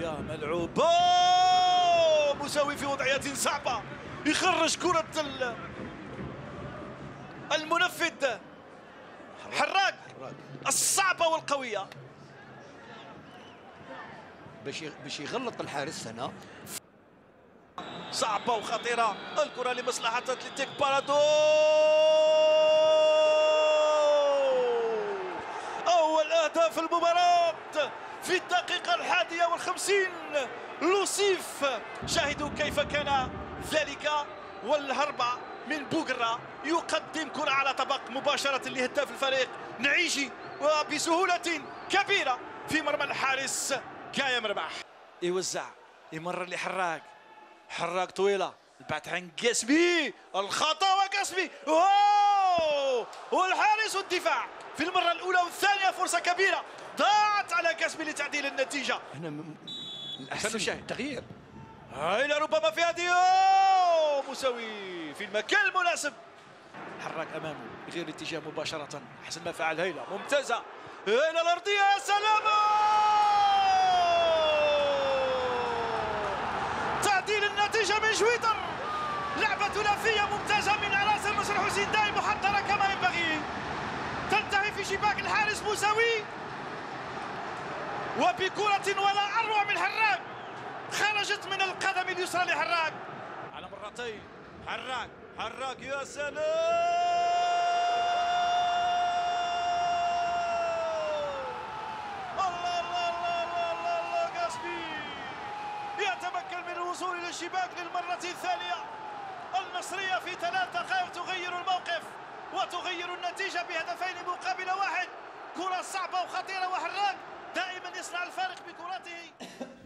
قوية ملعوبة مساوي في وضعية صعبة، يخرج كرة المنفذ حراق الصعبة والقوية باش يغلط الحارس هنا. صعبة وخطيرة الكرة لمصلحة اتلتيك بارادو. أول أهداف المباراة في الدقيقة 51. لوسيف شاهدوا كيف كان ذلك، والهربة من بوغرا يقدم كرة على طبق مباشرة لهداف الفريق نعيجي وبسهولة كبيرة في مرمى الحارس كايا مرباح. يوزع يمرر لحراق، حراق طويلة البعث عن قاسمي، الخطأ وقاسمي والحارس والدفاع في المرة الأولى والثانية. فرصة كبيرة ضاعت على قاسمي لتعديل النتيجة. هنا الأحسن تغيير هنا ربما في هذه مساوي في المكان المناسب. حراك امامه يغير الاتجاه مباشره، احسن ما فعل هيلا، ممتازه هيلا الارضيه، يا سلام تعديل النتيجه من جويدر. لعبه ثلاثيه ممتازه من عناصر نصر حسين داي، محضره كما ينبغي، تنتهي في شباك الحارس مساوي وبكره ولا اروع من حراك خرجت من القدم اليسرى لحراك على مرتين. حراك يا سلام، الله الله الله الله الله الله قاسمي يتمكن من الوصول الى الشباك للمرة الثانية. النصرية في 3 دقائق تغير الموقف وتغير النتيجة بهدفين مقابل 1. كرة صعبة وخطيرة، وحراك دائما يصنع الفارق بكرته.